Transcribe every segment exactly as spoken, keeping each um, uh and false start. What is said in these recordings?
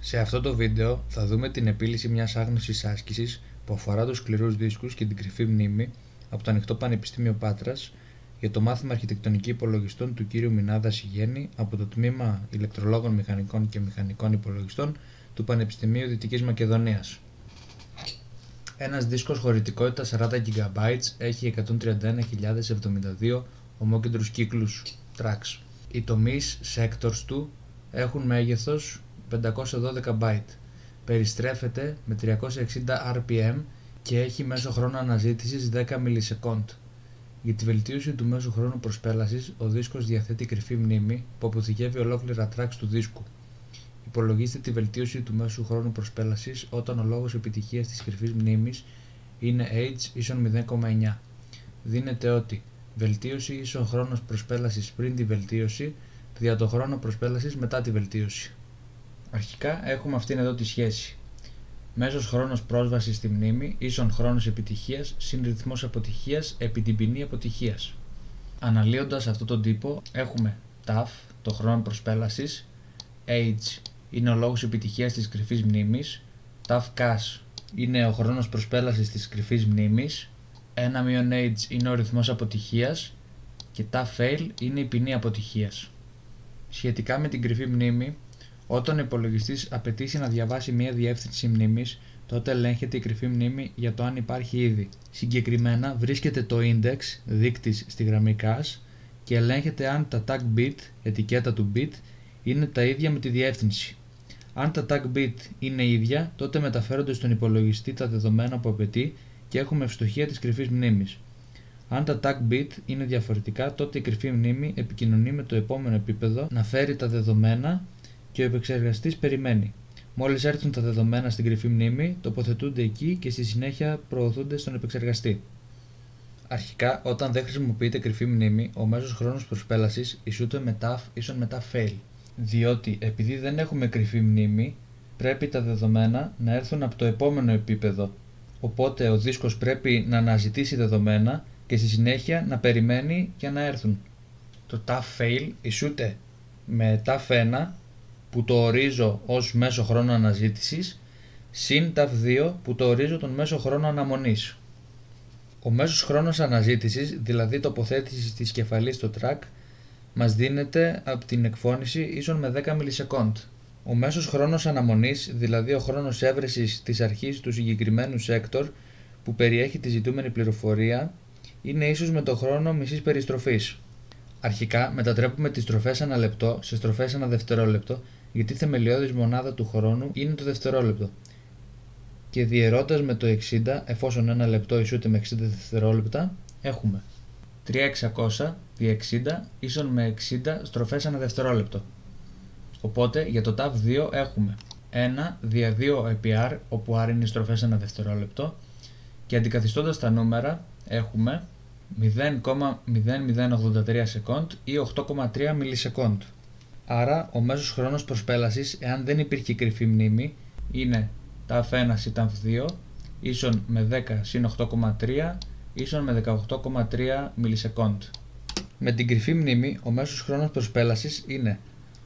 Σε αυτό το βίντεο θα δούμε την επίλυση μιας άγνωσης άσκησης που αφορά τους σκληρούς δίσκους και την κρυφή μνήμη από το Ανοιχτό Πανεπιστήμιο Πάτρας για το μάθημα Αρχιτεκτονική Υπολογιστών του κ. Μινάδα Σιγέννη από το Τμήμα Ηλεκτρολόγων Μηχανικών και Μηχανικών Υπολογιστών του Πανεπιστημίου Δυτικής Μακεδονίας. Ένας δίσκος χωρητικότητας σαράντα τζι μπι έχει εκατόν τριάντα ένα χιλιάδες εβδομήντα δύο ομόκεντρους κύκλους tracks. Οι τομείς sectors του έχουν μέγεθος πεντακόσια δώδεκα byte. Περιστρέφεται με τριακόσια εξήντα αρ πι εμ και έχει μέσο χρόνο αναζήτησης δέκα μιλισεκόντ. Για τη βελτίωση του μέσου χρόνου προσπέλασης, ο δίσκος διαθέτει κρυφή μνήμη που αποθηκεύει ολόκληρα tracks του δίσκου. Υπολογίστε τη βελτίωση του μέσου χρόνου προσπέλασης όταν ο λόγος επιτυχίας της κρυφής μνήμης είναι h ίσον μηδέν κόμμα εννιά. Δίνεται ότι βελτίωση ίσον χρόνος προσπέλασης πριν τη βελτίωση δια το χρόνο προσπέλασης μετά τη βελτίωση. Αρχικά έχουμε αυτήν εδώ τη σχέση. Μέσος χρόνος πρόσβασης στη μνήμη ίσον χρόνος επιτυχίας συν ρυθμός αποτυχίας επί την ποινή αποτυχίας. Αναλύοντας αυτόν τον τύπο έχουμε ταφ, το χρόνο προσπέλασης, h είναι ο λόγος επιτυχίας της κρυφής μνήμης, ταφ-cas είναι ο χρόνος προσπέλασης της κρυφής μνήμης, ένα μείον h είναι ο ρυθμός αποτυχίας και ταφ-fail είναι η ποινή αποτυχίας. Σχετικά με την κρυφή μνήμη, όταν ο υπολογιστής απαιτήσει να διαβάσει μια διεύθυνση μνήμης, τότε ελέγχεται η κρυφή μνήμη για το αν υπάρχει ήδη. Συγκεκριμένα βρίσκεται το index, δείκτης στη γραμμή cas, και ελέγχεται αν τα tag bit, ετικέτα του bit, είναι τα ίδια με τη διεύθυνση. Αν τα tag bit είναι ίδια, τότε μεταφέρονται στον υπολογιστή τα δεδομένα που απαιτεί και έχουμε ευστοχία της κρυφής μνήμης. Αν τα tag bit είναι διαφορετικά, τότε η κρυφή μνήμη επικοινωνεί με το επόμενο επίπεδο να φέρει τα δεδομένα και ο επεξεργαστής περιμένει. Μόλις έρθουν τα δεδομένα στην κρυφή μνήμη, τοποθετούνται εκεί και στη συνέχεια προωθούνται στον επεξεργαστή. Αρχικά, όταν δεν χρησιμοποιείται κρυφή μνήμη, ο μέσος χρόνος προσπέλασης ισούται με ταφ ίσον με ταφ-fail. Διότι επειδή δεν έχουμε κρυφή μνήμη, πρέπει τα δεδομένα να έρθουν από το επόμενο επίπεδο. Οπότε ο δίσκος πρέπει να αναζητήσει δεδομένα και στη συνέχεια να περιμένει για να έρθουν. Το ταφ-fail ισούται με ταφ ένα που το ορίζω ως μέσο χρόνο αναζήτησης συν ταφ δύο που το ορίζω τον μέσο χρόνο αναμονής. Ο μέσος χρόνος αναζήτησης, δηλαδή τοποθέτησης της κεφαλής στο track, μας δίνεται από την εκφώνηση ίσον με δέκα μιλισεκόντ. Ο μέσος χρόνος αναμονής, δηλαδή ο χρόνος έβρεσης της αρχής του συγκεκριμένου sector που περιέχει τη ζητούμενη πληροφορία, είναι ίσος με το χρόνο μισής περιστροφής. Αρχικά μετατρέπουμε τις στροφές ανά λεπτό σε στροφές ανά δευτερόλεπτο, γιατί η θεμελιώδης μονάδα του χρόνου είναι το δευτερόλεπτο. Και διαιρώντας με το εξήντα, εφόσον ένα λεπτό ισούται με εξήντα δευτερόλεπτα, έχουμε τρεις χιλιάδες εξακόσια δια εξήντα ίσον με εξήντα στροφές ανά δευτερόλεπτο. Οπότε για το ταφ δύο έχουμε ένα δια δύο επί r, όπου r είναι οι στροφές ανά δευτερόλεπτο, και αντικαθιστώντας τα νούμερα έχουμε μηδέν κόμμα μηδέν μηδέν ογδόντα τρία σεκόντ ή οκτώ κόμμα τρία μιλισεκόντ. Άρα ο μέσος χρόνος προσπέλασης, εάν δεν υπήρχε κρυφή μνήμη, είναι ταφ ένα συν ταφ δύο ίσον με δέκα συν οκτώ κόμμα τρία ίσον με δεκαοκτώ κόμμα τρία μιλισεκόντ. Με την κρυφή μνήμη ο μέσος χρόνος προσπέλασης είναι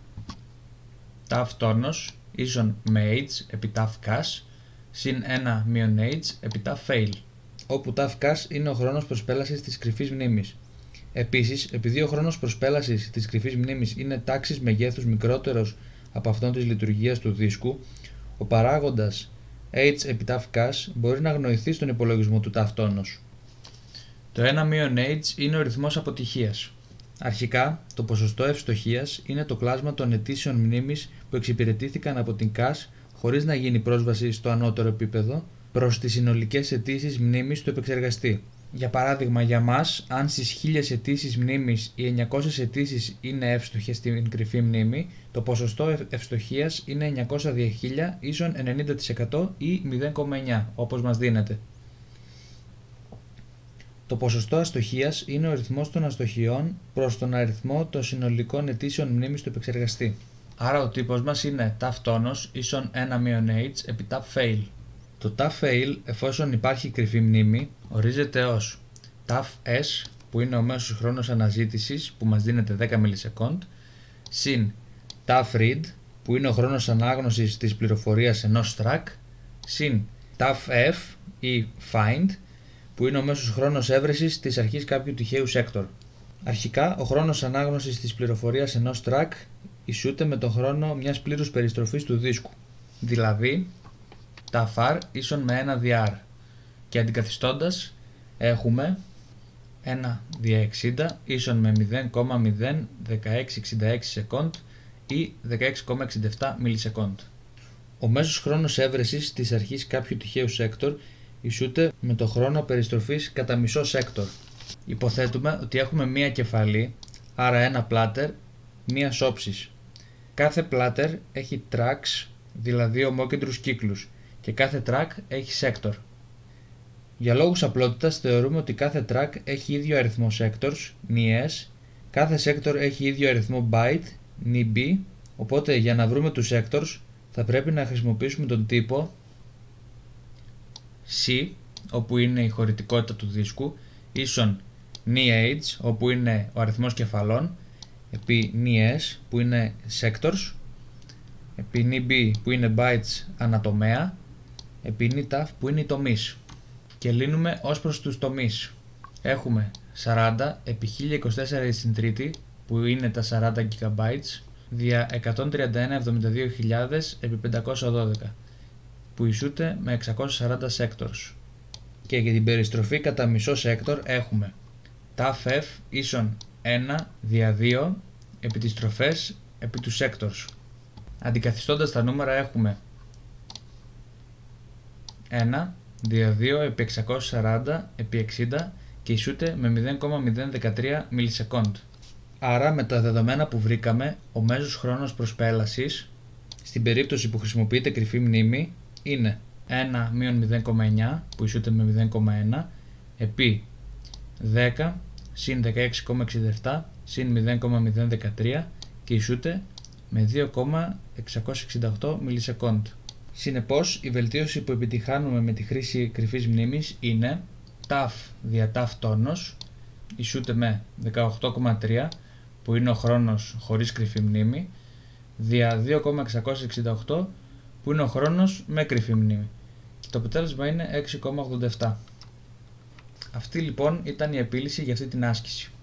ταφ τόνος ίσον με h επί ταφ cas συν ένα μείον h επί ταφ fail, όπου ταφ cas είναι ο χρόνος προσπέλασης της κρυφής μνήμης. Επίσης, επειδή ο χρόνος προσπέλασης της κρυφής μνήμης είναι τάξης μεγέθους μικρότερος από αυτόν της λειτουργίας του δίσκου, ο παράγοντας h επί ταφ cas μπορεί να αγνοηθεί στον υπολογισμό του ταφ τόνος. Το ένα μείον h είναι ο ρυθμός αποτυχίας. Αρχικά, το ποσοστό ευστοχίας είναι το κλάσμα των αιτήσεων μνήμης που εξυπηρετήθηκαν από την cas χωρίς να γίνει πρόσβαση στο ανώτερο επίπεδο προς τις συνολικές αιτήσεις μνήμης του επεξεργαστή. Για παράδειγμα, για μας, αν στις χίλιες αιτήσεις μνήμης οι εννιακόσιες αιτήσεις είναι εύστοχες στην κρυφή μνήμη, το ποσοστό ευστοχίας είναι εννιακόσια δια χίλια ίσον ενενήντα τοις εκατό ή μηδέν κόμμα εννιά, όπως μας δίνεται. Το ποσοστό αστοχίας είναι ο αριθμός των αστοχιών προς τον αριθμό των συνολικών αιτήσεων μνήμης του επεξεργαστή. Άρα ο τύπος μας είναι ταφ τόνος ίσον ένα μείον h επί ταφ fail. Το ταφ fail, εφόσον υπάρχει κρυφή μνήμη, ορίζεται ως ταφ s, που είναι ο μέσος χρόνος αναζήτησης που μας δίνεται δέκα μιλισεκόντ, συν ταφ read, που είναι ο χρόνος ανάγνωσης της πληροφορίας ενός track, συν taf ή find, που είναι ο μέσος χρόνος έβρεσης της αρχής κάποιου τυχαίου sector. Αρχικά, ο χρόνος ανάγνωσης της πληροφορίας ενός track ισούται με τον χρόνο μιας πλήρους περιστροφής του δίσκου, δηλαδή tafr ίσον με ένα δια r, και αντικαθιστώντας έχουμε ένα δια εξήντα ίσον με μηδέν κόμμα μηδέν ένα έξι έξι έξι second ή δεκαέξι κόμμα εξήντα επτά millisecond. Ο μέσος χρόνος έβρεσης της αρχής κάποιου τυχαίου sector ισούται με το χρόνο περιστροφής κατά μισό sector. Υποθέτουμε ότι έχουμε μία κεφαλή, άρα ένα platter, μία όψης. Κάθε platter έχει tracks, δηλαδή ομόκεντρους κύκλους, και κάθε track έχει sector. Για λόγους απλότητας θεωρούμε ότι κάθε track έχει ίδιο αριθμό sectors, νι-s, κάθε sector έχει ίδιο αριθμό byte, νι-b, οπότε για να βρούμε τους sectors θα πρέπει να χρησιμοποιήσουμε τον τύπο C, όπου είναι η χωρητικότητα του δίσκου, ίσον νι-h, όπου είναι ο αριθμός κεφαλών, επί νι-s, που είναι sectors, επί νι-b, που είναι bytes ανατομέα, επί νι-taf, που είναι οι τομείς. Και λύνουμε ως προς τους τομείς. Έχουμε σαράντα επί χίλια είκοσι τέσσερα στην τρίτη, που είναι τα σαράντα gigabytes, δια εκατόν τριάντα ένα εβδομήντα δύο χιλιάδες επί πεντακόσια δώδεκα, που ισούται με εξακόσια σαράντα sectors. Και για την περιστροφή κατά μισό sector έχουμε taf ίσον ένα δια δύο επί τις στροφές επί του sectors. Αντικαθιστώντας τα νούμερα έχουμε ένα δια δύο επί εξακόσια σαράντα επί εξήντα και ισούται με μηδέν κόμμα μηδέν ένα τρία millisecond. Άρα με τα δεδομένα που βρήκαμε, ο μέσος χρόνος προσπέλασης στην περίπτωση που χρησιμοποιείται κρυφή μνήμη είναι ένα μείον μηδέν κόμμα εννιά, που ισούται με μηδέν κόμμα ένα, επί δέκα συν δεκαέξι κόμμα εξήντα επτά συν μηδέν κόμμα μηδέν ένα τρία και ισούται με δύο κόμμα εξακόσια εξήντα οκτώ millisecond. Συνεπώς, η βελτίωση που επιτυχάνουμε με τη χρήση κρυφής μνήμης είναι taf δια taf τόνος ισούται με δεκαοκτώ κόμμα τρία, που είναι ο χρόνος χωρίς κρυφή μνήμη, δια δύο κόμμα εξακόσια εξήντα οκτώ, που είναι ο χρόνος με κρυφή μνήμη. Και το αποτέλεσμα είναι έξι κόμμα ογδόντα επτά. Αυτή λοιπόν ήταν η επίλυση για αυτή την άσκηση.